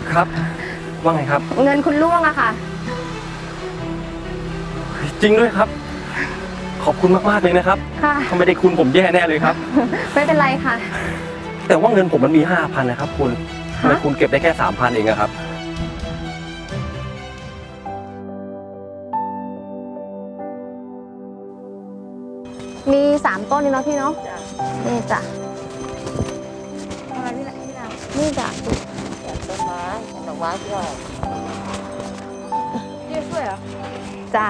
ครับว่าไงครับเงินคุณล่วงอะค่ะจริงด้วยครับขอบคุณมากๆเลยนะครับค่ะถ้าไม่ได้คุณผมแย่แน่เลยครับไม่เป็นไรค่ะแต่ว่าเงินผมมันมี5,000นะครับคุณทำไมคุณเก็บได้แค่3,000เองครับมี3 ต้นนี่เนาะพี่เนาะนี่จ้ะอะไรนี่จ้ะต้นไม้ดอกไม้ที่ออกพี่ช่วยเหรอจ้ะ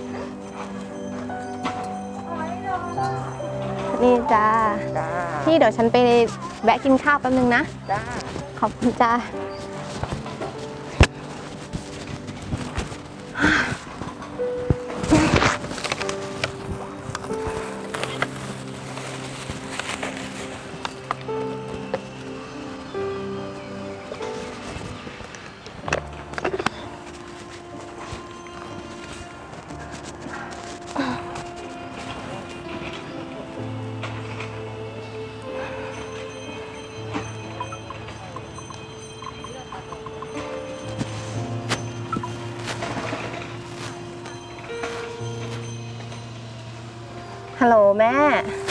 นี่จ้าพี่เดี๋ยวฉันไปแวะกินข้าวแป๊บนึงนะจ้าขอบคุณจ้าฮัลโหลแม่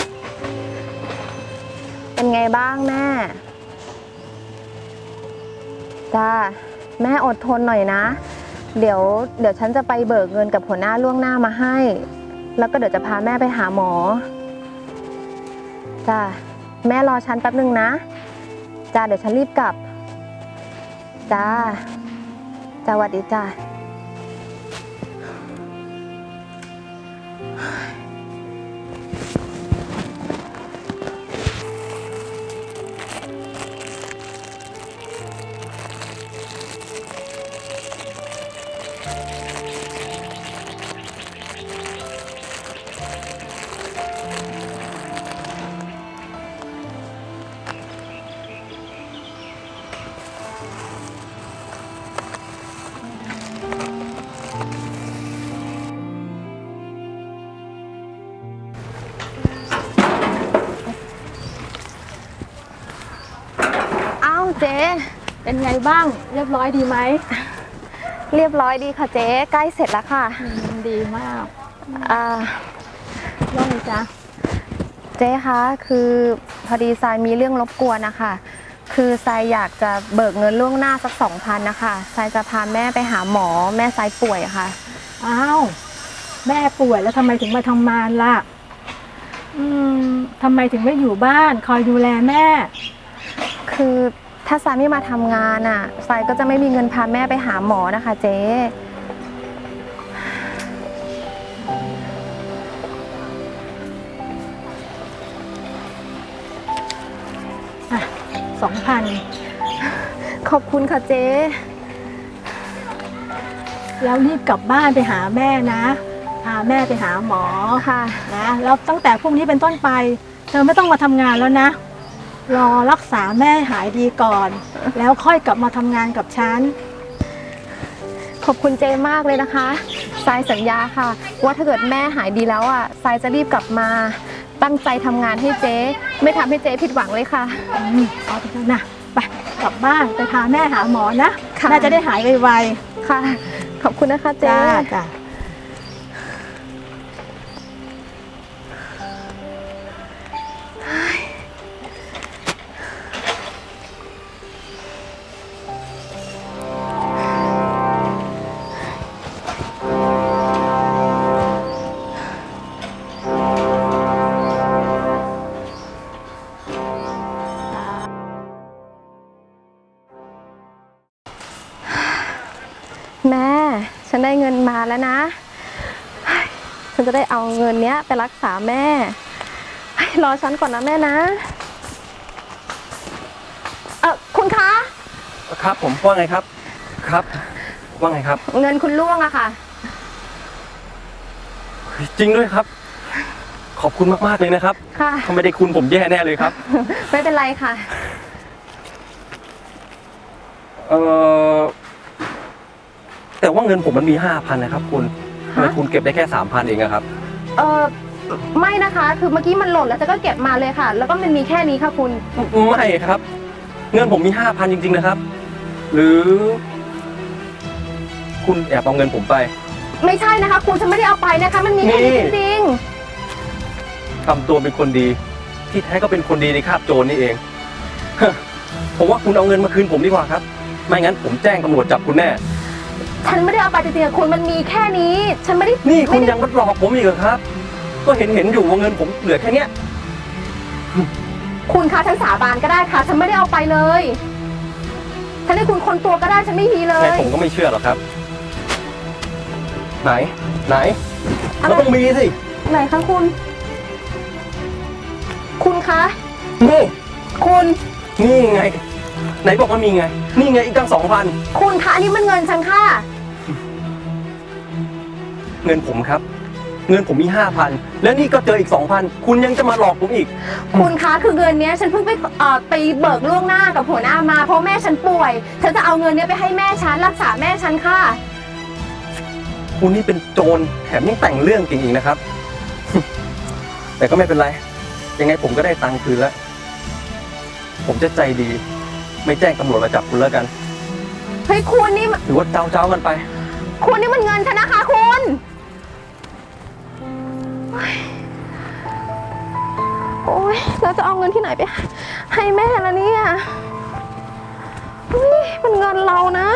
เป็นไงบ้างแม่จ้าแม่อดทนหน่อยนะเดี๋ยวฉันจะไปเบิกเงินกับหัวหน้าล่วงหน้ามาให้แล้วก็เดี๋ยวจะพาแม่ไปหาหมอจ้าแม่รอฉันแป๊บนึงนะจ้าเดี๋ยวฉันรีบกลับจ้าสวัสดีจ้าเจ๊เป็นไงบ้างเรียบร้อยดีไหมเรียบร้อยดีค่ะเจ๊ใกล้เสร็จแล้วค่ะดีมากว่าไงจ๊ะเจ๊คะคือพอดีทรายมีเรื่องรบกวนนะคะคือทรายอยากจะเบิกเงินล่วงหน้าสัก2,000นะคะทรายจะพาแม่ไปหาหมอแม่ทรายป่วยค่ะอ้าวแม่ป่วยแล้วทำไมถึงมาทำงานล่ะทำไมถึงไม่อยู่บ้านคอยดูแลแม่คือถ้าทรายไม่มาทำงานอ่ะทรายก็จะไม่มีเงินพาแม่ไปหาหมอนะคะเจ๊ 2,000 ขอบคุณค่ะเจ๊แล้วรีบกลับบ้านไปหาแม่นะพาแม่ไปหาหมอค่ะนะแล้วตั้งแต่พรุ่งนี้เป็นต้นไปเธอไม่ต้องมาทำงานแล้วนะรอรักษาแม่หายดีก่อนแล้วค่อยกลับมาทำงานกับฉันขอบคุณเจมากเลยนะคะทรายสัญญาค่ะว่าถ้าเกิดแม่หายดีแล้วอ่ะทรายจะรีบกลับมาตั้งใจทำงานให้เจ๊ไม่ทำให้เจ๊ผิดหวังเลยค่ะเอาไปเถอะนะไปกลับบ้านไปพาแม่หาหมอนะแม่จะได้หายไวๆค่ะขอบคุณนะคะเจ๊จ้าแม่ฉันได้เงินมาแล้วนะฉันจะได้เอาเงินเนี้ยไปรักษาแม่รอฉันก่อนนะแม่นะคุณคะครับผมว่าไงครับครับว่าไงครับเงินคุณล่วงอะค่ะจริงด้วยครับขอบคุณมากๆเลยนะครับค่ะถ้าไม่ได้คุณผมแย่แน่เลยครับไม่เป็นไรค่ะแต่ว่าเงินผมมันมี5,000นะครับคุณทำไมคุณเก็บได้แค่3,000เองครับไม่นะคะคือเมื่อกี้มันหล่นแล้วจะก็เก็บมาเลยค่ะแล้วก็มันมีแค่นี้ค่ะคุณไม่ครับเงินผมมี5,000จริงๆนะครับหรือ คุณแอบเอาเงินผมไปไม่ใช่นะคะคุณฉันไม่ได้เอาไปนะคะ มันมีแค่นี้จริงทำตัวเป็นคนดี ที่แท้ก็เป็นคนดีในคราบโจรนี่เอง ผมว่าคุณเอาเงินมาคืนผมดีกว่าครับ ไม่งั้นผมแจ้งตำรวจจับคุณแน่ๆฉันไม่ได้เอาไปจริงๆคุณมันมีแค่นี้ ฉันไม่ได้นี่คุณไม่ได้ยังมาหลอกผมอีกเหรอครับ ก็เห็นอยู่ว่าเงินผมเหลือแค่เนี้ยคุณคะฉันสาบานก็ได้ค่ะ ฉันไม่ได้เอาไปเลยฉันให้คุณคนตัวก็ได้ฉันไม่มีเลไงยผมก็ไม่เชื่อหรอกครับ ไหนอะไรมันต้องมีสิไหนคะคุณ คุณคะนี่คุณนี่ไง ไหนบอกว่ามีไง นี่ไงอีกตั้ง2,000 คุณคะอันนี้มันเงินฉันค่ะเงินผมครับ เงินผมมี 5,000 แล้วนี่ก็เจออีก 2,000 คุณยังจะมาหลอกผมอีกคุณคะคือเงินเนี้ยฉันเพิ่งไปเบิกล่วงหน้ากับหัวหน้ามาเพราะแม่ฉันป่วยฉันจะเอาเงินเนี้ยไปให้แม่ฉันรักษาแม่ฉันค่ะคุณนี่เป็นโจรแถมยังแต่งเรื่องเก่งอีกนะครับ แต่ก็ไม่เป็นไร ยังไงผมก็ได้ตังค์คืนแล้ว ผมจะใจดี ไม่แจ้งตำรวจมาจับคุณแล้วกันเฮ้ยคุณนี่หรือว่าเจ้ากันไปคุณนี่มันเงินฉันนะคะคุณโอ๊ยเราจะเอาเงินที่ไหนไปให้แม่ละเนี่ยเฮ้ยมันเงินเรานะ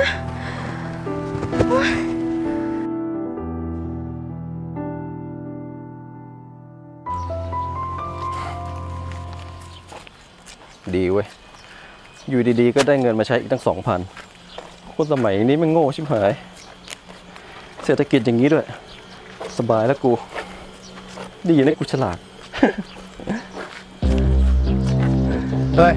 ดีเว้ย อยู่ดีๆก็ได้เงินมาใช้อีกตั้ง 2,000 คนสมัยนี้มันโง่ชิบหาย เศรษฐกิจอย่างนี้ด้วย สบายแล้วกู ดีนะกูฉลาดเฮ้ย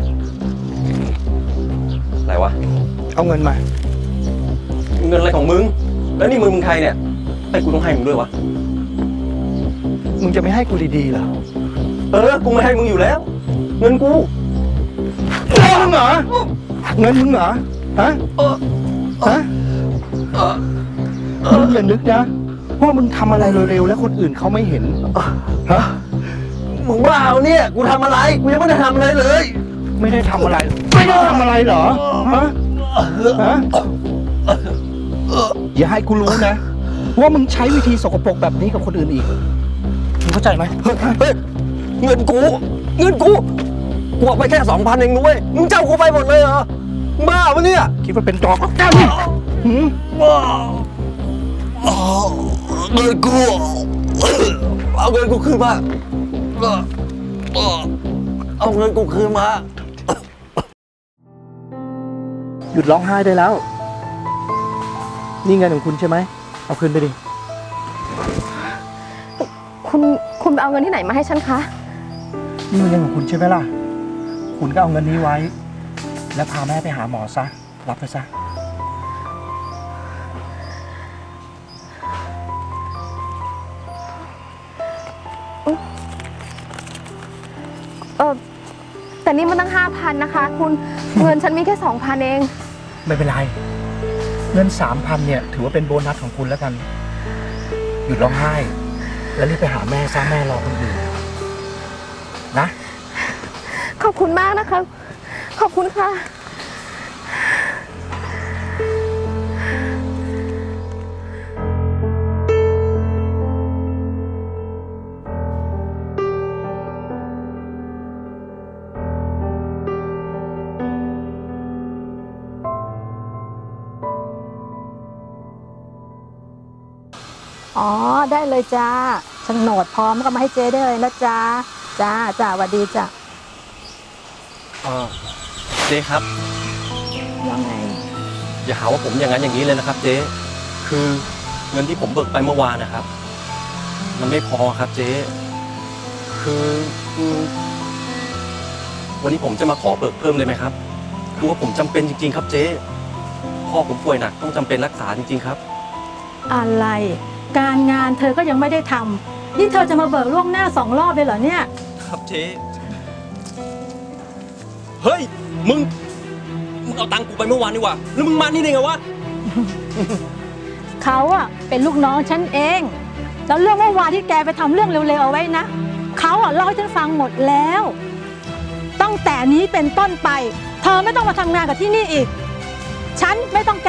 อะไรวะเอาเงินมาเงินอะไรของมึง แล้วนี่มึงใครเนี่ยให้กูต้องให้มึงด้วยวะมึงจะไม่ให้กูดีๆเหรอกูไม่ให้มึงอยู่แล้ว เงินกูเงินมึงเหรอ เงินมึงเหรอ ฮะ ฮะมึงอย่านึกนะว่ามึงทำอะไรเร็วๆแล้วคนอื่นเขาไม่เห็น ฮะมึงบ้าเนี่ย กูทำอะไร กูยังไม่ได้ทำอะไรเลยไม่ได้ทำอะไร ไม่ได้ทำอะไรเหรอ ฮะ ฮะ อย่าให้กูรู้นะ ว่ามึงใช้วิธีสกปรกแบบนี้กับคนอื่นอีก มึงเข้าใจไหมเฮ้ย เงินกู กูเอาไปแค่ 2,000 เองนุ้ยมึงเจ้ากูไปหมดเลยเหรอ บ้าปะเนี่ยคิดว่าเป็นจอกกันหืมเงินกู เอาเงินกูคืนมา เอาเงินกูคืนมาหยุดร้องไห้ได้แล้ว นี่เงินของคุณใช่ไหม เอาคืนไปดิคุณไปเอาเงินที่ไหนมาให้ฉันคะนี่มันเงินของคุณใช่ไหมล่ะ คุณก็เอาเงินนี้ไว้ แล้วพาแม่ไปหาหมอซะ รับไปซะแต่นี่มันตั้ง 5,000 นะคะ คุณเงินฉันมีแค่ 2,000 เองไม่เป็นไร เงิน 3,000 เนี่ย ถือว่าเป็นโบนัสของคุณแล้วกัน หยุดร้องไห้ แล้วรีบไปหาแม่ซะ แม่รอคนอื่นนะขอบคุณมากนะคะ ขอบคุณค่ะอ๋อได้เลยจ้าโฉนดพร้อมก็มาให้เจ๊ได้เลยนะจ้าจ้าสวัสดีจ้าเจ๊ครับยังไงอย่าหาว่าผมอย่างนั้นอย่างนี้เลยนะครับ เจ๊คือเงินที่ผมเบิกไปเมื่อวานนะครับ มันไม่พอครับเจ๊คือวันนี้ผมจะมาขอเบิกเพิ่มเลยไหมครับคือว่าผมจำเป็นจริงๆครับเจ๊พ่อผมป่วยหนักต้องจำเป็นรักษาจริงๆครับอะไรการงานเธอก็ยังไม่ได้ทำนี่เธอจะมาเบิกล่วงหน้า2 รอบเลยเหรอเนี่ยครับเจ๊เฮ้ยมึงเอาตังค์กูไปเมื่อวานนี่หว่าแล้วมึงมานี่ได้ไงวะเขาอะเป็นลูกน้องฉันเองแล้วเรื่องเมื่อวานที่แกไปทำเรื่องเร็วๆเอาไว้นะเขาอะเล่าให้ฉันฟังหมดแล้วตั้งแต่นี้เป็นต้นไปเธอไม่ต้องมาทำงานกับที่นี่อีกฉัน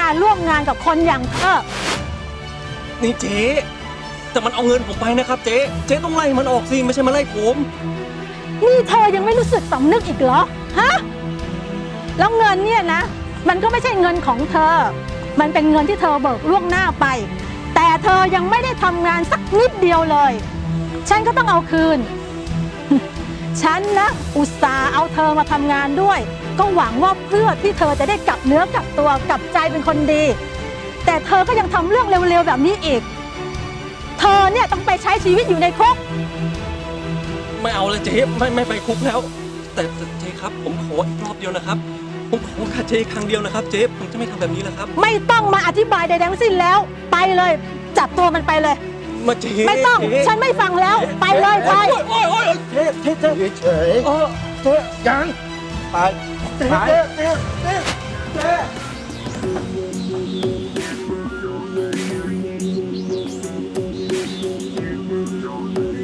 การร่วมงานกับคนอย่างเธอนี่เจ๊แต่มันเอาเงินผมไปนะครับเจ๊ต้องไล่มันออกสิไม่ใช่มาไล่ผมนี่เธอยังไม่รู้สึกสำนึกอีกเหรอ ฮะ แล้วเงินเนี่ยนะ มันก็ไม่ใช่เงินของเธอ มันเป็นเงินที่เธอเบิกล่วงหน้าไป แต่เธอยังไม่ได้ทำงานสักนิดเดียวเลย ฉันก็ต้องเอาคืน ฉันนะอุตส่าห์เอาเธอมาทำงานด้วย ก็หวังว่าเพื่อที่เธอจะได้กลับเนื้อกลับตัวกลับใจเป็นคนดี แต่เธอก็ยังทำเรื่องเร็วๆแบบนี้อีก เธอเนี่ยต้องไปใช้ชีวิตอยู่ในคุกไม่เอาเลยเจ๊ไม่ไปคุกแล้ว แต่เจ๊ครับผมขออีกรอบเดียวนะครับผมขอแค่เจ๊ครั้งเดียวนะครับเจ๊ผมจะไม่ทำแบบนี้แล้วครับไม่ต้องมาอธิบายใดๆทั้งสิ้นแล้ว ไปเลย จับตัวมันไปเลยมาเจ๊ไม่ต้องเจ๊ฉันไม่ฟังแล้ว ไปเลยไปโอ้ยเจ๊เฉยเจ๊ยังไปเจ๊เจ๊เ